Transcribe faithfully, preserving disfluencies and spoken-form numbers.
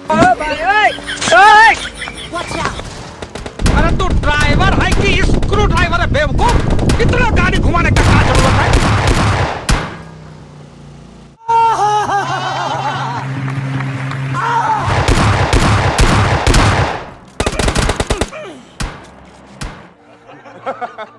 अरे भाई ओए ओए Watch out! अरे तू ड्राइवर है कि स्क्रू ड्राइवर है बेवकूफ? इतना गाड़ी घुमाने का क्या जरूरत है? Ha ha ha!